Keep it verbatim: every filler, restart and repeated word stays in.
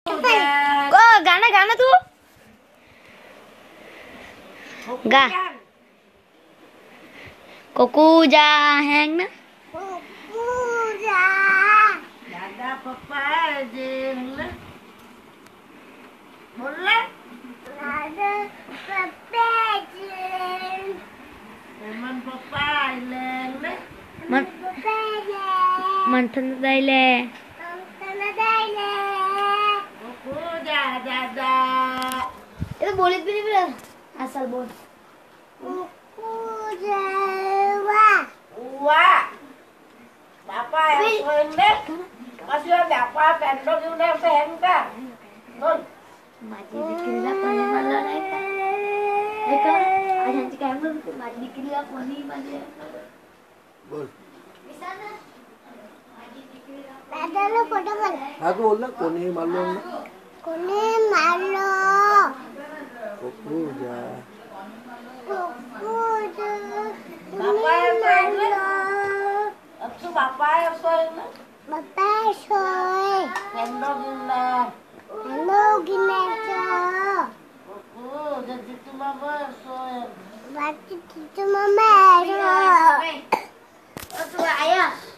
को गाना गाना तू गा कोकुजा हैंग ना कोकुजा दादा पप्पा जेंग बोल ले दादा पप्पा जेंग मन पप्पा लेंग ले मन पप्पा ले मंथन दाइले मंथन दाइले कोकुजा दादा ये तो बोलित भी नहीं बोला asal बोल कोकुजा वा वा बापा yang deh masih ada apa pendok udah pengka non माझी दिकरीला कोणी मारलं नाही का ऐका आजांची काय म्हणते माझी दिकरीला कोणी मारले बोल दादाला फोटो काढ हा बोल ना कोणी मारलो ना कोणी मारलो कोकुजा कोकुजा बापा yang अब तो बापा yang soalnya बाप्पा सोय pendok udah हॅलो गिनाचं oh jadi tu mama soalnya बाकी तिचं मम्मा आहे तू आया